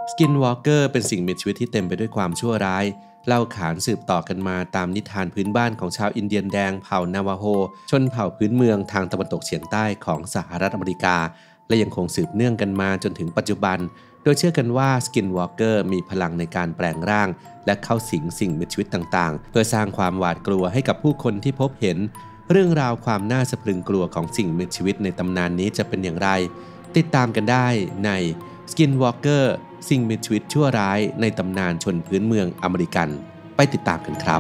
สกินวอล์กเกอร์เป็นสิ่งมีชีวิตที่เต็มไปด้วยความชั่วร้ายเล่าขานสืบต่อกันมาตามนิทานพื้นบ้านของชาวอินเดียนแดงเผ่านาวาโฮชนเผ่าพื้นเมืองทางตะวันตกเฉียงใต้ของสหรัฐอเมริกาและยังคงสืบเนื่องกันมาจนถึงปัจจุบันโดยเชื่อกันว่าสกินวอล์กเกอร์มีพลังในการแปลงร่างและเข้าสิงสิ่งมีชีวิตต่างๆเพื่อสร้างความหวาดกลัวให้กับผู้คนที่พบเห็นเรื่องราวความน่าสะพรึงกลัวของสิ่งมีชีวิตในตำนานนี้จะเป็นอย่างไรติดตามกันได้ในสกินวอล์กเกอร์สิ่งมีชีวิตชั่วร้ายในตำนานชนพื้นเมืองอเมริกันไปติดตามกันครับ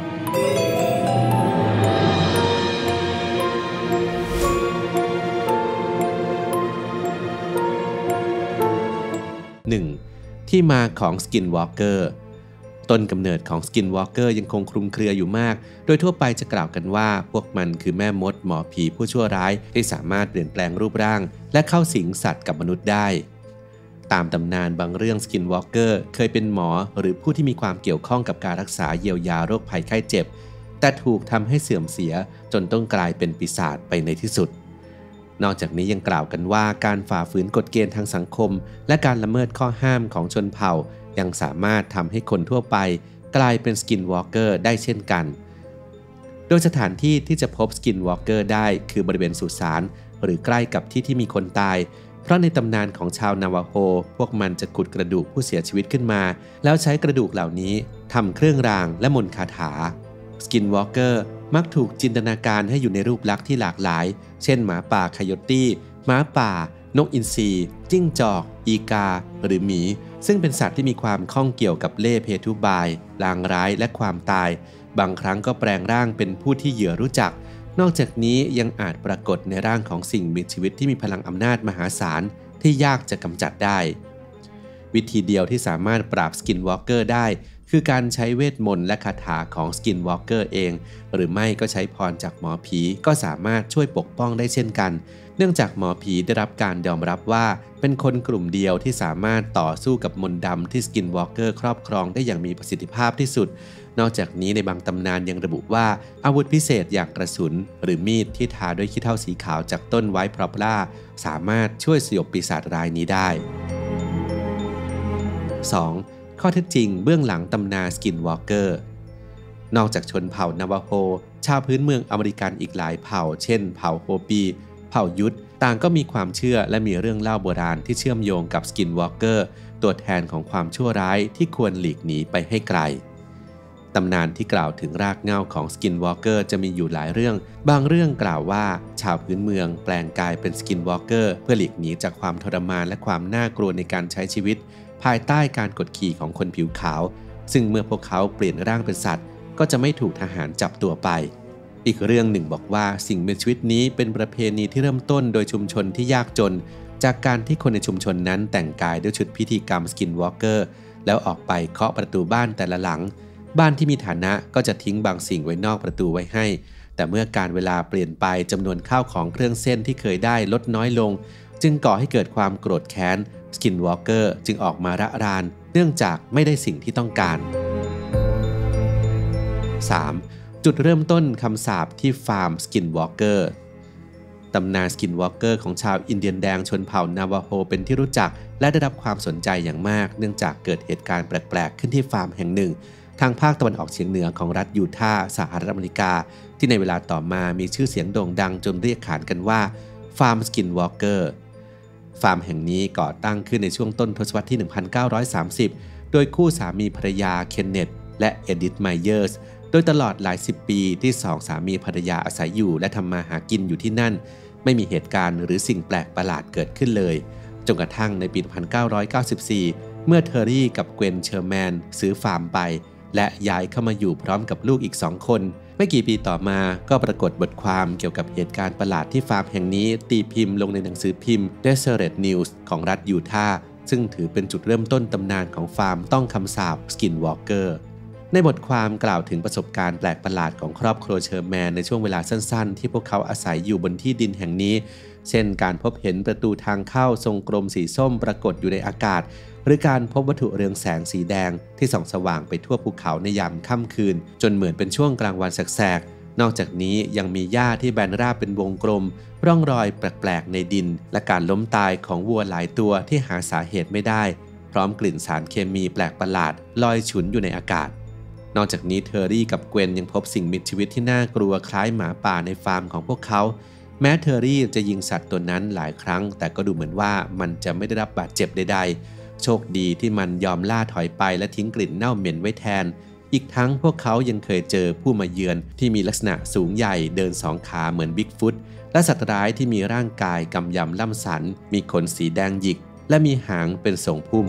1. ที่มาของสกินวอล์กเกอร์ต้นกำเนิดของสกินวอล์กเกอร์ยังคงคลุมเครืออยู่มากโดยทั่วไปจะกล่าวกันว่าพวกมันคือแม่มดหมอผีผู้ชั่วร้ายที่สามารถเปลี่ยนแปลงรูปร่างและเข้าสิงสัตว์กับมนุษย์ได้ตามตำนานบางเรื่องสกินวอล์กเกอร์เคยเป็นหมอหรือผู้ที่มีความเกี่ยวข้องกับการรักษาเยียวยาโรคภัยไข้เจ็บแต่ถูกทำให้เสื่อมเสียจนต้องกลายเป็นปีศาจไปในที่สุดนอกจากนี้ยังกล่าวกันว่าการฝ่าฝืนกฎเกณฑ์ทางสังคมและการละเมิดข้อห้ามของชนเผ่ายังสามารถทำให้คนทั่วไปกลายเป็นสกินวอล์กเกอร์ได้เช่นกันโดยสถานที่ที่จะพบสกินวอล์กเกอร์ได้คือบริเวณสุสานหรือใกล้กับที่ที่มีคนตายเพราะในตำนานของชาวนาวาโฮพวกมันจะขุดกระดูกผู้เสียชีวิตขึ้นมาแล้วใช้กระดูกเหล่านี้ทำเครื่องรางและมนต์คาถาสกินวอล์กเกอร์มักถูกจินตนาการให้อยู่ในรูปลักษณ์ที่หลากหลายเช่นหมาป่าคายตี้หมาป่านกอินทรีจิ้งจอกอีกาหรือหมีซึ่งเป็นสัตว์ที่มีความข้องเกี่ยวกับเล่ห์เพทุบายลางร้ายและความตายบางครั้งก็แปลงร่างเป็นผู้ที่เหยื่อรู้จักนอกจากนี้ยังอาจปรากฏในร่างของสิ่งมีชีวิตที่มีพลังอำนาจมหาศาลที่ยากจะกำจัดได้วิธีเดียวที่สามารถปราบสกินวอล์กเกอร์ได้คือการใช้เวทมนต์และคาถาของสกินวอล์กเกอร์เองหรือไม่ก็ใช้พรจากหมอผีก็สามารถช่วยปกป้องได้เช่นกันเนื่องจากหมอผีได้รับการยอมรับว่าเป็นคนกลุ่มเดียวที่สามารถต่อสู้กับมนต์ดำที่สกินวอล์กเกอร์ครอบครองได้อย่างมีประสิทธิภาพที่สุดนอกจากนี้ในบางตำนานยังระบุว่าอาวุธพิเศษอย่างกระสุนหรือมีดที่ทาด้วยขี้เถ้าสีขาวจากต้นไวท์พรอพล่าสามารถช่วยสยบปีศาจรายนี้ได้ 2. ข้อเท็จจริงเบื้องหลังตำนานสกินวอล์กเกอร์นอกจากชนเผ่านาวาโฮชาวพื้นเมืองอเมริกันอีกหลายเผ่าเช่นเผ่าโฮปีเผ่ายุทธต่างก็มีความเชื่อและมีเรื่องเล่าโบราณที่เชื่อมโยงกับสกินวอล์กเกอร์ตัวแทนของความชั่วร้ายที่ควรหลีกหนีไปให้ไกลตำนานที่กล่าวถึงรากเหง้าของสกินวอล์กเกอร์จะมีอยู่หลายเรื่องบางเรื่องกล่าวว่าชาวพื้นเมืองแปลงกายเป็นสกินวอล์กเกอร์เพื่อหลีกหนีจากความทรมานและความน่ากลัวในการใช้ชีวิตภายใต้การกดขี่ของคนผิวขาวซึ่งเมื่อพวกเขาเปลี่ยนร่างเป็นสัตว์ก็จะไม่ถูกทหารจับตัวไปอีกเรื่องหนึ่งบอกว่าสิ่งมีชีวิตนี้เป็นประเพณีที่เริ่มต้นโดยชุมชนที่ยากจนจากการที่คนในชุมชนนั้นแต่งกายด้วยชุดพิธีกรรมสกินวอล์กเกอร์แล้วออกไปเคาะประตูบ้านแต่ละหลังบ้านที่มีฐานะก็จะทิ้งบางสิ่งไว้นอกประตูไว้ให้แต่เมื่อการเวลาเปลี่ยนไปจำนวนข้าวของเครื่องเส้นที่เคยได้ลดน้อยลงจึงก่อให้เกิดความโกรธแค้นสกินวอล์กเกอร์จึงออกมาระรานเนื่องจากไม่ได้สิ่งที่ต้องการ 3. จุดเริ่มต้นคำสาปที่ฟาร์มสกินวอล์กเกอร์ตำนานสกินวอล์กเกอร์ของชาวอินเดียนแดงชนเผ่านาวาโฮเป็นที่รู้จักและได้รับความสนใจอย่างมากเนื่องจากเกิดเหตุการณ์แปลกๆขึ้นที่ฟาร์มแห่งหนึ่งทางภาคตะวันออกเฉียงเหนือของรัฐยูทาห์สหรัฐอเมริกาที่ในเวลาต่อมามีชื่อเสียงโด่งดังจนเรียกขานกันว่าฟาร์มสกินวอล์กเกอร์ฟาร์มแห่งนี้ก่อตั้งขึ้นในช่วงต้นทศวรรษที่ 1930 โดยคู่สามีภรรยาเคนเนตและเอดิธไมเยอร์สโดยตลอดหลายสิบปีที่สองสามีภรรยาอาศัยอยู่และทำมาหากินอยู่ที่นั่นไม่มีเหตุการณ์หรือสิ่งแปลกประหลาดเกิดขึ้นเลยจนกระทั่งในปี 1994 เมื่อเทอร์รี่กับเกวนเชอร์แมนซื้อฟาร์มไปและย้ายเข้ามาอยู่พร้อมกับลูกอีก2 คนไม่กี่ปีต่อมาก็ปรากฏบทความเกี่ยวกับเหตุการณ์ประหลาดที่ฟาร์มแห่งนี้ตีพิมพ์ลงในหนังสือพิมพ์ Deseret News ของรัฐยูทาห์ซึ่งถือเป็นจุดเริ่มต้นตำนานของฟาร์มต้องคำสาปสกินวอล์กเกอร์ในบทความกล่าวถึงประสบการณ์แปลกประหลาดของครอบครัวเชอร์แมนในช่วงเวลาสั้นๆที่พวกเขาอาศัยอยู่บนที่ดินแห่งนี้เช่นการพบเห็นประตูทางเข้าทรงกลมสีส้มปรากฏอยู่ในอากาศหรือการพบวัตถุเรืองแสงสีแดงที่ส่องสว่างไปทั่วภูเขาในยามค่ำคืนจนเหมือนเป็นช่วงกลางวันแสกๆนอกจากนี้ยังมีหญ้าที่แบนราบเป็นวงกลมร่องรอยแปลกๆในดินและการล้มตายของวัวหลายตัวที่หาสาเหตุไม่ได้พร้อมกลิ่นสารเคมีแปลกประหลาดลอยฉุนอยู่ในอากาศนอกจากนี้เทอร์รี่กับเกวนยังพบสิ่งมีชีวิตที่น่ากลัวคล้ายหมาป่าในฟาร์มของพวกเขาแม้เทอร์รี่จะยิงสัตว์ตัวนั้นหลายครั้งแต่ก็ดูเหมือนว่ามันจะไม่ได้รับบาดเจ็บใดๆโชคดีที่มันยอมล่าถอยไปและทิ้งกลิ่นเน่าเหม็นไว้แทนอีกทั้งพวกเขายังเคยเจอผู้มาเยือนที่มีลักษณะสูงใหญ่เดินสองขาเหมือนบิ๊กฟุตและสัตว์ร้ายที่มีร่างกายกำยำล่ำสันมีขนสีแดงหยิกและมีหางเป็นทรงพุ่ม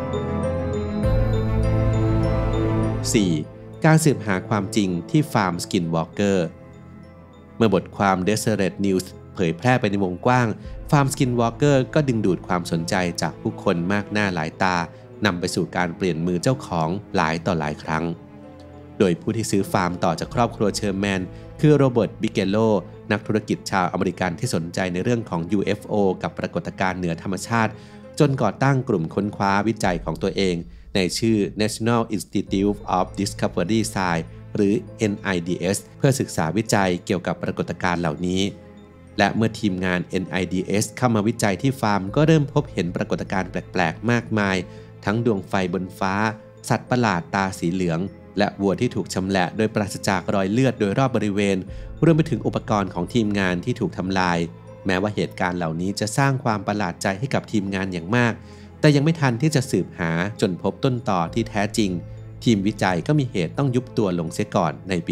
4. การสืบหาความจริงที่ฟาร์มสกินวอล์กเกอร์เมื่อบทความ Deseret News เผยแพร่ไปในวงกว้างฟาร์มสกินวอล์กเกอร์ก็ดึงดูดความสนใจจากผู้คนมากหน้าหลายตานำไปสู่การเปลี่ยนมือเจ้าของหลายต่อหลายครั้งโดยผู้ที่ซื้อฟาร์มต่อจากครอบครัวเชอร์แมนคือโรเบิร์ต บิเกโลนักธุรกิจชาวอเมริกันที่สนใจในเรื่องของ UFO กับปรากฏการณ์เหนือธรรมชาติจนก่อตั้งกลุ่มค้นคว้าวิจัยของตัวเองในชื่อ National Institute of Discovery Science หรือ NIDS เพื่อศึกษาวิจัยเกี่ยวกับปรากฏการณ์เหล่านี้และเมื่อทีมงาน NIDS เข้ามาวิจัยที่ฟาร์มก็เริ่มพบเห็นปรากฏการณ์แปลกๆมากมายทั้งดวงไฟบนฟ้าสัตว์ประหลาดตาสีเหลืองและวัวที่ถูกชำแหละโดยปราศจากรอยเลือดโดยรอบบริเวณรวมไปถึงอุปกรณ์ของทีมงานที่ถูกทำลายแม้ว่าเหตุการณ์เหล่านี้จะสร้างความประหลาดใจให้กับทีมงานอย่างมากแต่ยังไม่ทันที่จะสืบหาจนพบต้นตอที่แท้จริงทีมวิจัยก็มีเหตุต้องยุบตัวลงเสียก่อนในปี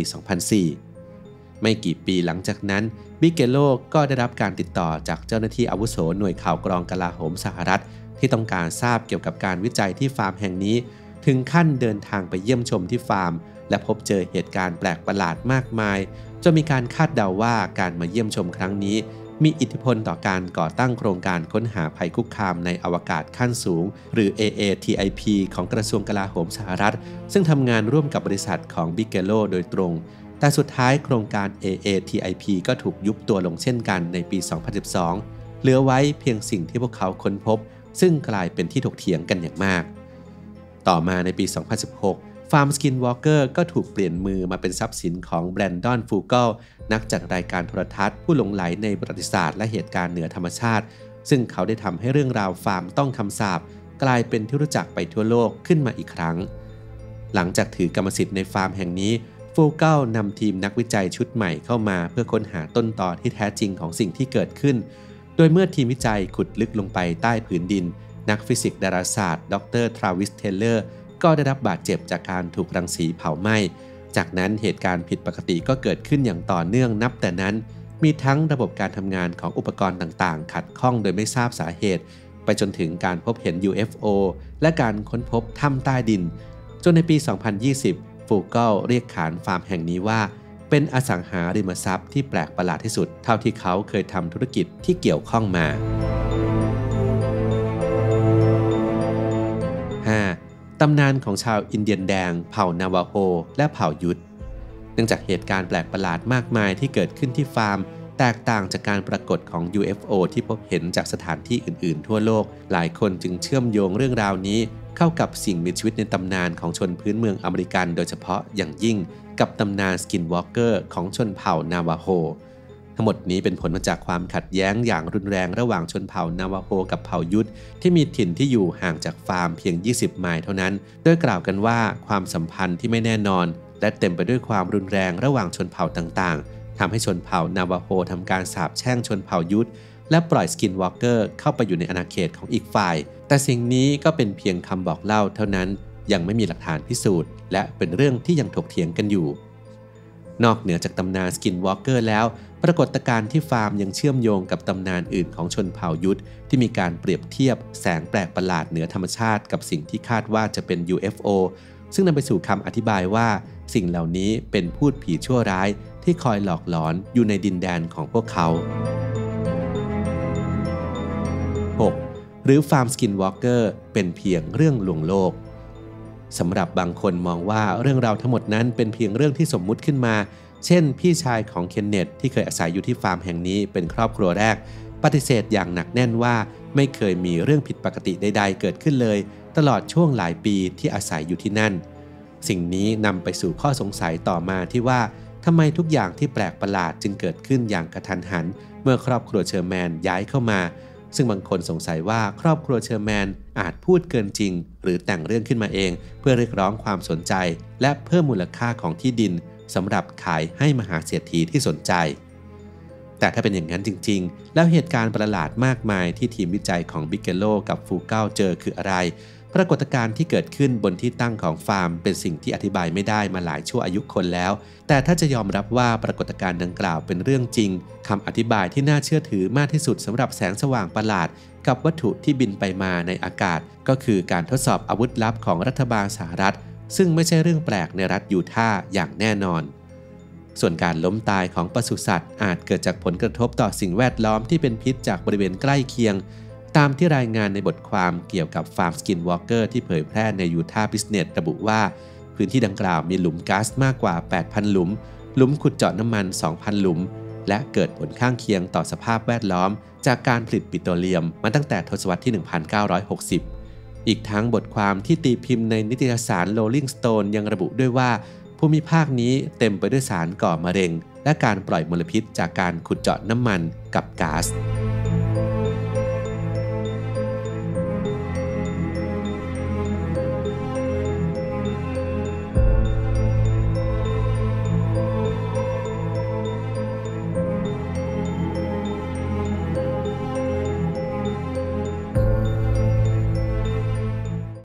2004 ไม่กี่ปีหลังจากนั้นบิเกโลก็ได้รับการติดต่อจากเจ้าหน้าที่อาวุโสหน่วยข่าวกรองกลาโหมสหรัฐที่ต้องการทราบเกี่ยวกับการวิจัยที่ฟาร์มแห่งนี้ถึงขั้นเดินทางไปเยี่ยมชมที่ฟาร์มและพบเจอเหตุการณ์แปลกประหลาดมากมายจนมีการคาดเดาว่าการมาเยี่ยมชมครั้งนี้มีอิทธิพลต่อการก่อตั้งโครงการค้นหาภัยคุกคามในอวกาศขั้นสูงหรือ AATIP ของกระทรวงกลาโหมสหรัฐซึ่งทำงานร่วมกับบริษัทของบิเกโลโดยตรงแต่สุดท้ายโครงการ AATIP ก็ถูกยุบตัวลงเช่นกันในปี 2012 เหลือไว้เพียงสิ่งที่พวกเขาค้นพบซึ่งกลายเป็นที่ถกเถียงกันอย่างมากต่อมาในปี 2016 ฟาร์มสกินวอล์กเกอร์ก็ถูกเปลี่ยนมือมาเป็นทรัพย์สินของแบรนดอน ฟูเกิลนักจัดรายการโทรทัศน์ผู้หลงใหลในประวัติศาสตร์และเหตุการณ์เหนือธรรมชาติซึ่งเขาได้ทำให้เรื่องราวฟาร์มต้องคำสาปกลายเป็นที่รู้จักไปทั่วโลกขึ้นมาอีกครั้งหลังจากถือกรรมสิทธิ์ในฟาร์มแห่งนี้ฟูเกิลนำทีมนักวิจัยชุดใหม่เข้ามาเพื่อค้นหาต้นตอที่แท้จริงของสิ่งที่เกิดขึ้นโดยเมื่อทีมวิจัยขุดลึกลงไปใต้ผืนดินนักฟิสิกส์ดาราศาสตร์ดรทราวิสเทเลอร์ก็ได้รับบาดเจ็บจากการถูกรังสีเผาไหม้จากนั้นเหตุการณ์ผิดปกติก็เกิดขึ้นอย่างต่อเนื่องนับแต่นั้นมีทั้งระบบการทำงานของอุปกรณ์ต่างๆขัดข้องโดยไม่ทราบสาเหตุไปจนถึงการพบเห็น UFO และการค้นพบถ้ำใต้ดินจนในปี 2020 ฟูเกิลเรียกขานฟาร์มแห่งนี้ว่าเป็นอสังหาริมทรัพย์ที่แปลกประหลาดที่สุดเท่าที่เขาเคยทำธุรกิจที่เกี่ยวข้องมา 5. ตำนานของชาวอินเดียนแดงเผ่านาวาโฮและเผ่ายุทธเนื่องจากเหตุการณ์แปลกประหลาดมากมายที่เกิดขึ้นที่ฟาร์มแตกต่างจากการปรากฏของ UFO ที่พบเห็นจากสถานที่อื่นๆทั่วโลกหลายคนจึงเชื่อมโยงเรื่องราวนี้เข้ากับสิ่งมีชีวิตในตำนานของชนพื้นเมืองอเมริกันโดยเฉพาะอย่างยิ่งกับตำนานสกินวอล์กเกอร์ของชนเผ่านาวาโฮทั้งหมดนี้เป็นผลมาจากความขัดแย้งอย่างรุนแรงระหว่างชนเผ่านาวาโฮกับเผ่ายุทธที่มีถิ่นที่อยู่ห่างจากฟาร์มเพียง 20 ไมล์เท่านั้นโดยกล่าวกันว่าความสัมพันธ์ที่ไม่แน่นอนและเต็มไปด้วยความรุนแรงระหว่างชนเผ่าต่างๆทำให้ชนเผ่านาวาโฮทำการสาปแช่งชนเผ่ายุทธและปล่อยสกินวอล์กเกอร์เข้าไปอยู่ในอาณาเขตของอีกฝ่ายแต่สิ่งนี้ก็เป็นเพียงคำบอกเล่าเท่านั้นยังไม่มีหลักฐานพิสูจน์และเป็นเรื่องที่ยังถกเถียงกันอยู่นอกเหนือจากตำนานสกินวอล์กเกอร์แล้วปรากฏการณ์ที่ฟาร์มยังเชื่อมโยงกับตำนานอื่นของชนเผ่ายุทธที่มีการเปรียบเทียบแสงแปลกประหลาดเหนือธรรมชาติกับสิ่งที่คาดว่าจะเป็น UFO ซึ่งนำไปสู่คำอธิบายว่าสิ่งเหล่านี้เป็นพูดผีชั่วร้ายที่คอยหลอกหลอนอยู่ในดินแดนของพวกเขา 6. หรือฟาร์มสกินวอล์กเกอร์เป็นเพียงเรื่องลวงโลกสำหรับบางคนมองว่าเรื่องราวทั้งหมดนั้นเป็นเพียงเรื่องที่สมมุติขึ้นมาเช่นพี่ชายของเคนเนตที่เคยอาศัยอยู่ที่ฟาร์มแห่งนี้เป็นครอบครัวแรกปฏิเสธอย่างหนักแน่นว่าไม่เคยมีเรื่องผิดปกติใดๆเกิดขึ้นเลยตลอดช่วงหลายปีที่อาศัยอยู่ที่นั่นสิ่งนี้นำไปสู่ข้อสงสัยต่อมาที่ว่าทำไมทุกอย่างที่แปลกประหลาดจึงเกิดขึ้นอย่างกระทันหันเมื่อครอบครัวเชอร์แมนย้ายเข้ามาซึ่งบางคนสงสัยว่าครอบครัวเชอร์แมนอาจพูดเกินจริงหรือแต่งเรื่องขึ้นมาเองเพื่อเรียกร้องความสนใจและเพิ่มมูลค่าของที่ดินสำหรับขายให้มหาเศรษฐีที่สนใจแต่ถ้าเป็นอย่างนั้นจริงๆแล้วเหตุการณ์ประหลาดมากมายที่ทีมวิจัยของบิเกโลกับฟูเก้าเจอคืออะไรปรากฏการณ์ที่เกิดขึ้นบนที่ตั้งของฟาร์มเป็นสิ่งที่อธิบายไม่ได้มาหลายชั่วอายุคนแล้วแต่ถ้าจะยอมรับว่าปรากฏการณ์ดังกล่าวเป็นเรื่องจริงคำอธิบายที่น่าเชื่อถือมากที่สุดสำหรับแสงสว่างประหลาดกับวัตถุที่บินไปมาในอากาศก็คือการทดสอบอาวุธลับของรัฐบาลสหรัฐซึ่งไม่ใช่เรื่องแปลกในรัฐยูทาห์อย่างแน่นอนส่วนการล้มตายของปศุสัตว์อาจเกิดจากผลกระทบต่อสิ่งแวดล้อมที่เป็นพิษจากบริเวณใกล้เคียงตามที่รายงานในบทความเกี่ยวกับฟาร์มสกินวอล์กเกอร์ที่เผยแพร่ในยูทาห์บิสเนสระบุว่าพื้นที่ดังกล่าวมีหลุมก๊าซมากกว่า 8,000 หลุมขุดเจาะน้ำมัน 2,000 หลุมและเกิดผลข้างเคียงต่อสภาพแวดล้อมจากการผลิตปิโตรเลียมมาตั้งแต่ทศวรรษที่ 1960 อีกทั้งบทความที่ตีพิมพ์ในนิตยสาร Rolling Stone ยังระบุด้วยว่าภูมิภาคนี้เต็มไปด้วยสารก่อมะเร็งและการปล่อยมลพิษจากการขุดเจาะน้ำมันกับก๊าซ